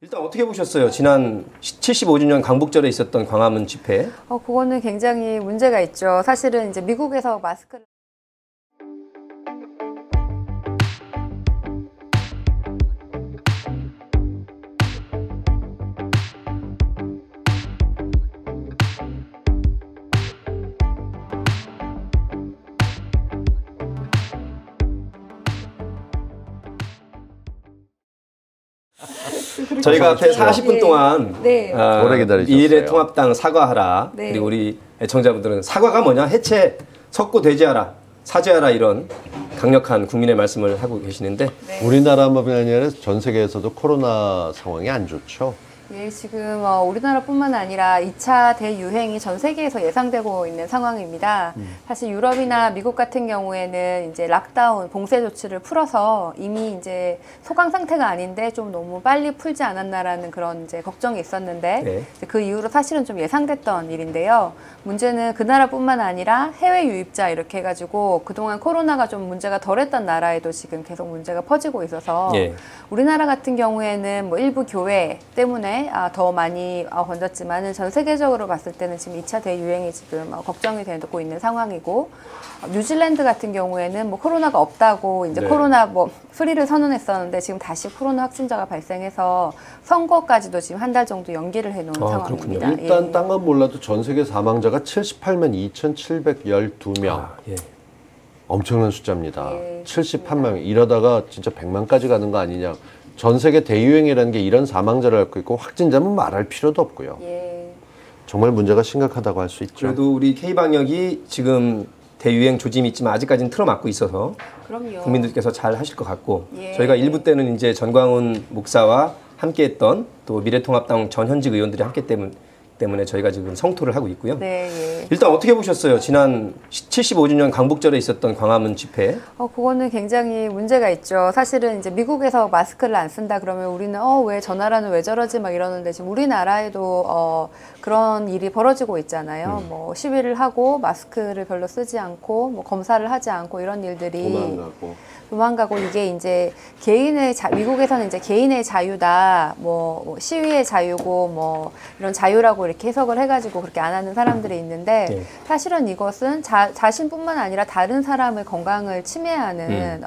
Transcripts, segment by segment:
일단 어떻게 보셨어요? 지난 75주년 광복절에 있었던 광화문 집회. 그거는 굉장히 문제가 있죠. 사실은 이제 미국에서 마스크를 저희가 앞에 40분 동안 오래 기다리셨어요. 미래통합당 사과하라. 네. 그리고 우리 애청자분들은 사과가 뭐냐? 해체, 석고 대지하라, 사죄하라 이런 강력한 국민의 말씀을 하고 계시는데 우리나라뿐만 아니라 전 세계에서도 코로나 상황이 안 좋죠. 예, 지금 우리나라뿐만 아니라 2차 대유행이 전 세계에서 예상되고 있는 상황입니다. 사실 유럽이나 미국 같은 경우에는 이제 락다운, 봉쇄 조치를 풀어서 이미 이제 소강 상태가 아닌데 좀 너무 빨리 풀지 않았나라는 그런 이제 걱정이 있었는데 네. 그 이후로 사실은 좀 예상됐던 일인데요. 문제는 그 나라뿐만 아니라 해외 유입자 이렇게 해가지고 그동안 코로나가 좀 문제가 덜했던 나라에도 지금 계속 문제가 퍼지고 있어서 예. 우리나라 같은 경우에는 뭐 일부 교회 때문에 더 많이 번졌지만은 전 세계적으로 봤을 때는 지금 2차 대유행이 지금 걱정이 되고 있는 상황이고 뉴질랜드 같은 경우에는 뭐 코로나가 없다고 이제 네. 코로나 뭐 프리를 선언했었는데 지금 다시 코로나 확진자가 발생해서 선거까지도 지금 한 달 정도 연기를 해놓은 상황입니다. 일단 딴 건 몰라도 전 세계 사망자가 78만 2,712명. 예. 엄청난 숫자입니다. 예, 78만. 이러다가 진짜 100만까지 가는 거 아니냐. 전 세계 대유행이라는 게 이런 사망자를 갖고 있고 확진자면 말할 필요도 없고요. 예. 정말 문제가 심각하다고 할 수 있죠. 그래도 우리 K방역이 지금 대유행 조짐이 있지만 아직까지는 틀어막고 있어서 그럼요. 국민들께서 잘 하실 것 같고 예. 저희가 일부 때는 이제 전광훈 목사와 함께했던 또 미래통합당 전 현직 의원들이 함께 때문에 저희가 지금 성토를 하고 있고요. 네, 예. 일단 어떻게 보셨어요? 지난 75주년 광복절에 있었던 광화문 집회. 그거는 굉장히 문제가 있죠. 사실은 이제 미국에서 마스크를 안 쓴다 그러면 우리는 왜 저 나라는 왜 저러지 막 이러는데 지금 우리나라에도 그런 일이 벌어지고 있잖아요. 뭐 시위를 하고 마스크를 별로 쓰지 않고 뭐 검사를 하지 않고 이런 일들이 도망가고 이게 이제 미국에서는 이제 개인의 자유다, 뭐 시위의 자유고 뭐 이런 자유라고 이렇게 해석을 해가지고 그렇게 안 하는 사람들이 있는데 네. 사실은 이것은 자신뿐만 아니라 다른 사람의 건강을 침해하는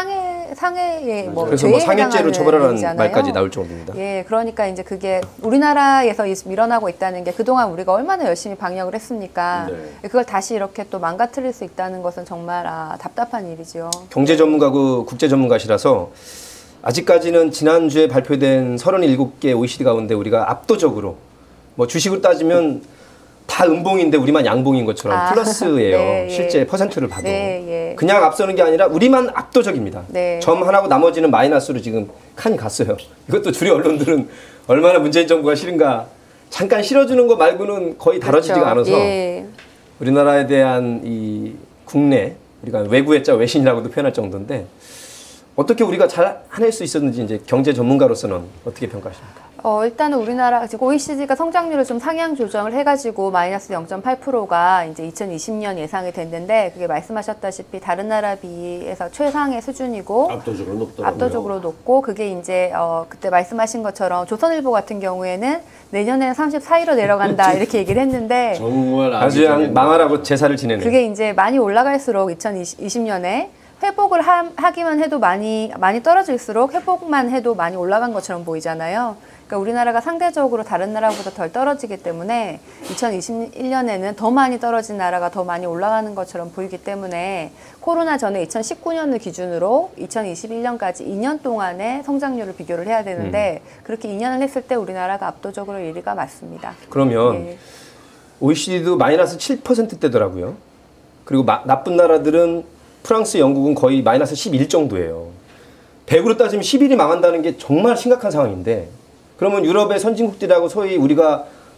상해의 뭐 그래서 뭐 죄에 상해죄로 해당하는 처벌하라는 일이잖아요. 말까지 나올 정도입니다. 예, 그러니까 이제 그게 우리나라에서 일어나고 있다는 게 그동안 우리가 얼마나 열심히 방역을 했습니까? 네. 그걸 다시 이렇게 또 망가뜨릴 수 있다는 것은 정말 답답한 일이죠. 경제 전문가고 국제 전문가시라서 아직까지는 지난주에 발표된 37개 OECD 가운데 우리가 압도적으로 뭐 주식으로 따지면 다 음봉인데 우리만 양봉인 것처럼 플러스예요. 네, 실제 퍼센트를 봐도. 네, 예. 그냥 앞서는 게 아니라 우리만 압도적입니다. 네. 점 하나고 나머지는 마이너스로 지금 칸이 갔어요. 이것도 주류 언론들은 얼마나 문재인 정부가 싫은가. 잠깐 실어주는 거 말고는 거의 다뤄지지가 그렇죠. 않아서 예. 우리나라에 대한 이 국내 우리가 외구의 자 외신이라고도 표현할 정도인데 어떻게 우리가 잘 해낼 수 있었는지 이제 경제 전문가로서는 어떻게 평가하십니까? 일단은 우리나라 지금 OECD가 성장률을 좀 상향 조정을 해가지고 마이너스 0.8%가 이제 2020년 예상이 됐는데 그게 말씀하셨다시피 다른 나라 비해서 최상의 수준이고 압도적으로 높더라고요. 압도적으로 높고 그게 이제 그때 말씀하신 것처럼 조선일보 같은 경우에는 내년에는 34위로 내려간다 이렇게 얘기를 했는데 정말 아주 망하라고 제사를 지내는. 그게 이제 많이 올라갈수록 2020년에 회복을 하기만 해도 많이 떨어질수록 회복만 해도 많이 올라간 것처럼 보이잖아요. 그러니까 우리나라가 상대적으로 다른 나라보다 덜 떨어지기 때문에 2021년에는 더 많이 떨어진 나라가 더 많이 올라가는 것처럼 보이기 때문에 코로나 전에 2019년을 기준으로 2021년까지 2년 동안의 성장률을 비교를 해야 되는데 그렇게 2년을 했을 때 우리나라가 압도적으로 1위가 맞습니다. 그러면 예. OECD도 마이너스 7%대더라고요. 그리고 나쁜 나라들은 프랑스, 영국은 거의 마이너스 11 정도예요. 100으로 따지면 11이 망한다는 게 정말 심각한 상황인데 그러면 유럽의 선진국들하고 소위 우리가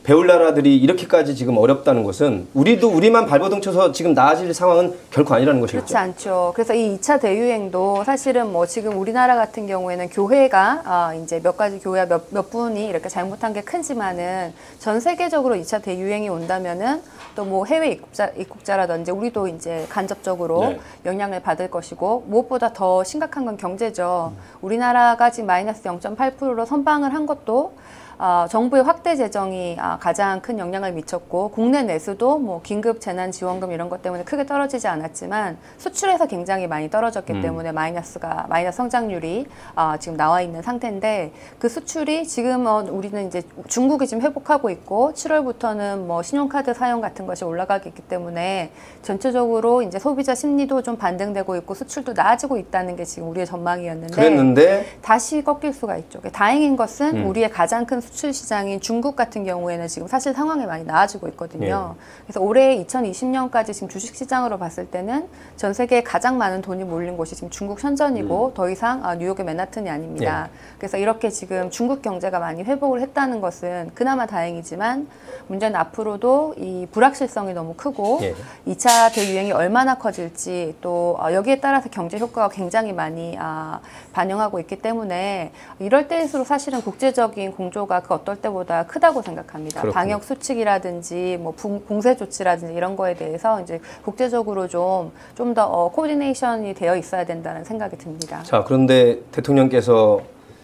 배울 나라들이 이렇게까지 지금 어렵다는 것은 우리도 우리만 발버둥 쳐서 지금 나아질 상황은 결코 아니라는 것이겠죠. 그렇지 않죠. 그래서 이 2차 대유행도 사실은 뭐 지금 우리나라 같은 경우에는 교회가 이제 몇 가지 교회 몇 분이 이렇게 잘못한 게 크지만은 전 세계적으로 2차 대유행이 온다면은 또 뭐 해외 입국자라든지 우리도 이제 간접적으로 네. 영향을 받을 것이고 무엇보다 더 심각한 건 경제죠. 우리나라가 지금 마이너스 0.8%로 선방을 한 것도 정부의 확대 재정이 가장 큰 영향을 미쳤고 국내 내수도 뭐 긴급 재난 지원금 이런 것 때문에 크게 떨어지지 않았지만 수출에서 굉장히 많이 떨어졌기 때문에 마이너스 성장률이 지금 나와 있는 상태인데 그 수출이 지금 우리는 이제 중국이 지금 회복하고 있고 7월부터는 뭐 신용카드 사용 같은 것이 올라가기 때문에 전체적으로 이제 소비자 심리도 좀 반등되고 있고 수출도 나아지고 있다는 게 지금 우리의 전망이었는데 그랬는데 다시 꺾일 수가 있죠. 다행인 것은 우리의 가장 큰 수출 시장인 중국 같은 경우에는 지금 사실 상황이 많이 나아지고 있거든요. 그래서 올해 2020년까지 지금 주식 시장으로 봤을 때는 전 세계에 가장 많은 돈이 몰린 곳이 지금 중국 선전이고 더 이상 뉴욕의 맨하튼이 아닙니다. 그래서 이렇게 지금 중국 경제가 많이 회복을 했다는 것은 그나마 다행이지만 문제는 앞으로도 이 불확실성이 너무 크고 2차 대유행이 얼마나 커질지 또 여기에 따라서 경제 효과가 굉장히 많이 반영하고 있기 때문에 이럴 때일수록 사실은 국제적인 공조가 그 어떨 때보다 크다고 생각합니다. 그렇군요. 방역 수칙이라든지 뭐 봉쇄 조치라든지 이런 거에 대해서 이제 국제적으로 좀 더 코디네이션이 되어 있어야 된다는 생각이 듭니다. 자, 그런데 대통령께서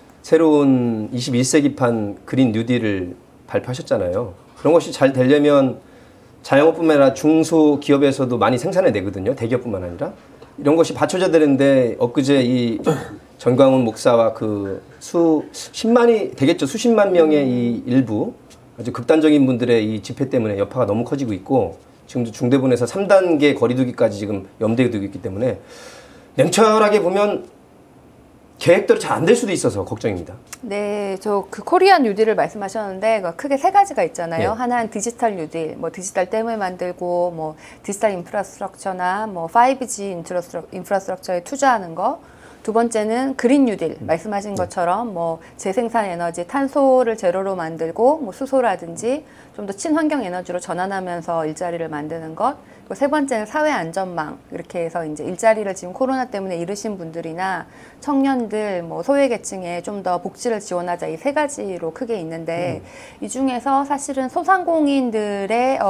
새로운 21세기판 그린 뉴딜을 발표하셨잖아요. 그런 것이 잘 되려면 자영업뿐만 아니라 중소기업에서도 많이 생산해 내거든요. 대기업뿐만 아니라. 이런 것이 받쳐져야 되는데 엊그제 이 전광훈 목사와 그 수십만이 되겠죠. 수십만 명의 이 일부 아주 극단적인 분들의 이 집회 때문에 여파가 너무 커지고 있고 지금도 중대본에서 3단계 거리두기까지 지금 염두에 두고 있기 때문에 냉철하게 보면 계획대로 잘 안 될 수도 있어서 걱정입니다. 네, 저 그 코리안 뉴딜을 말씀하셨는데 크게 세 가지가 있잖아요. 네. 하나는 디지털 뉴딜, 뭐 디지털 댐을 만들고 뭐 디지털 인프라스트럭처나 뭐 5G 인프라스트럭처에 투자하는 거. 두 번째는 그린 뉴딜 말씀하신 것처럼 뭐 재생산 에너지, 탄소를 제로로 만들고 뭐 수소라든지 좀 더 친환경 에너지로 전환하면서 일자리를 만드는 것. 그리고 세 번째는 사회 안전망. 이렇게 해서 이제 일자리를 지금 코로나 때문에 잃으신 분들이나 청년들, 뭐 소외계층에 좀 더 복지를 지원하자 이 세 가지로 크게 있는데 이 중에서 사실은 소상공인들의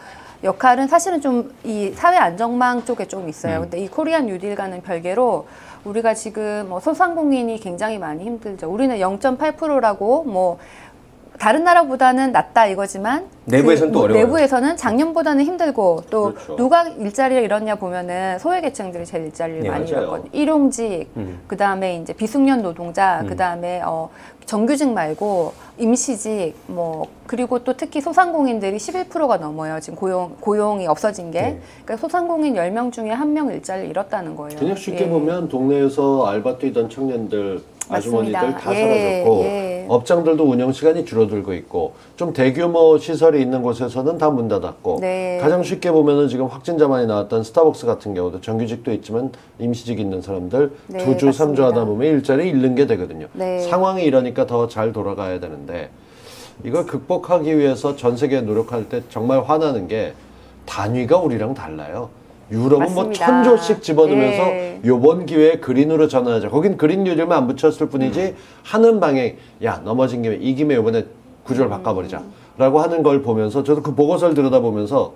역할은 사실은 좀 이 사회 안전망 쪽에 좀 있어요. 근데 이 코리안 뉴딜과는 별개로 우리가 지금 뭐 소상공인이 굉장히 많이 힘들죠. 우리는 0.8%라고 뭐 다른 나라보다는 낫다 이거지만 내부에서는 또 어려워요. 내부에서는 작년보다는 힘들고 또 그렇죠. 누가 일자리를 잃었냐 보면은 소외계층들이 제일 일자리를 네, 많이 맞아요. 잃었거든요. 일용직, 그다음에 이제 비숙련 노동자, 그다음에 정규직 말고 임시직 뭐 그리고 또 특히 소상공인들이 11%가 넘어요. 지금 고용이 없어진 게. 그러니까 소상공인 10명 중에 1명 일자리를 잃었다는 거예요. 그냥 쉽게 예. 보면 동네에서 알바 뛰던 청년들, 아주머니들 맞습니다. 다 예, 사라졌고 예. 업장들도 운영 시간이 줄어들고 있고 좀 대규모 시설이 있는 곳에서는 다 문 닫았고 네. 가장 쉽게 보면은 지금 확진자만이 나왔던 스타벅스 같은 경우도 정규직도 있지만 임시직 있는 사람들 네, 2주, 3주 맞습니다. 하다 보면 일자리 잃는 게 되거든요. 네. 상황이 이러니까 더 잘 돌아가야 되는데 이걸 극복하기 위해서 전 세계 노력할 때 정말 화나는 게 단위가 우리랑 달라요. 유럽은 뭐 맞습니다. 1000조씩 집어넣으면서 예. 요번 기회에 그린으로 전환하자. 거긴 그린 뉴딜만 안 붙였을 뿐이지 하는 방향, 야 넘어진 김에 이 김에 요번에 구조를 바꿔버리자 라고 하는 걸 보면서 저도 그 보고서를 들여다보면서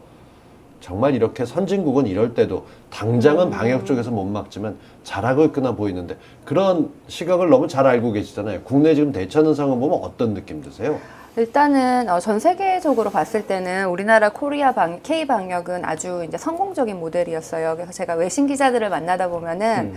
정말 이렇게 선진국은 이럴 때도 당장은 방역 쪽에서 못 막지만 잘하고 있구나 보이는데 그런 시각을 너무 잘 알고 계시잖아요. 국내 지금 대처하는 상황 보면 어떤 느낌 드세요? 일단은 전 세계적으로 봤을 때는 우리나라 K 방역은 아주 이제 성공적인 모델이었어요. 그래서 제가 외신 기자들을 만나다 보면은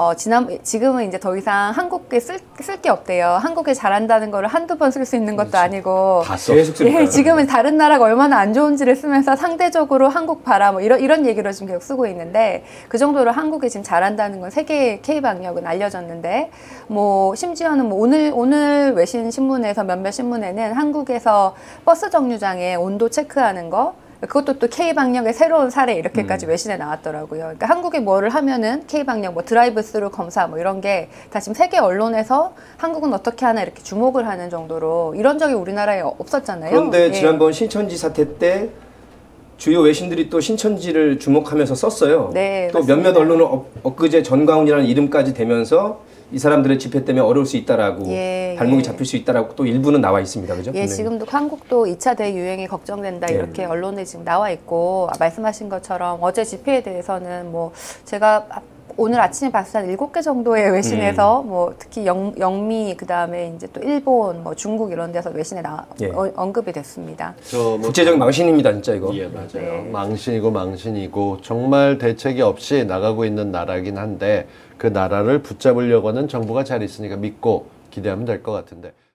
지금은 이제 더 이상 한국에 쓸 게 없대요. 한국에 잘한다는 거를 한두 번 쓸 수 있는 것도 아니고 다 써. 계속 예, 지금은 다른 나라가 얼마나 안 좋은지를 쓰면서 상대적으로 한국 봐라 뭐 이런 얘기를 지금 계속 쓰고 있는데 그 정도로 한국이 지금 잘한다는 건 세계 K 방역은 알려졌는데 뭐 심지어는 뭐 오늘 외신 신문에서 몇몇 신문에는 한국에서 버스 정류장에 온도 체크하는 거 그것도 또 K방역의 새로운 사례 이렇게까지 외신에 나왔더라고요. 그러니까 한국이 뭐를 하면은 K방역, 뭐 드라이브 스루 검사 뭐 이런 게 다 지금 세계 언론에서 한국은 어떻게 하나 이렇게 주목을 하는 정도로 이런 적이 우리나라에 없었잖아요. 그런데 예. 지난번 신천지 사태 때 주요 외신들이 또 신천지를 주목하면서 썼어요. 네, 또 맞습니다. 몇몇 언론은 엊그제 전광훈이라는 이름까지 대면서 이 사람들의 집회 때문에 어려울 수 있다라고 예, 발목이 예. 잡힐 수 있다라고 또 일부는 나와 있습니다. 그죠? 예, 네. 지금도 한국도 2차 대유행이 걱정된다 네. 이렇게 언론에 지금 나와 있고 말씀하신 것처럼 어제 집회에 대해서는 뭐 제가 오늘 아침에 봤을 때 한 7개 정도의 외신에서 뭐 특히 영미 그다음에 이제 또 일본 뭐 중국 이런 데서 외신에 예. 언급이 됐습니다. 뭐 국제적 망신입니다, 진짜 이거. 예, 맞아요. 네. 망신이고 정말 대책이 없이 나가고 있는 나라긴 한데 그 나라를 붙잡으려고 하는 정부가 잘 있으니까 믿고 기대하면 될 것 같은데.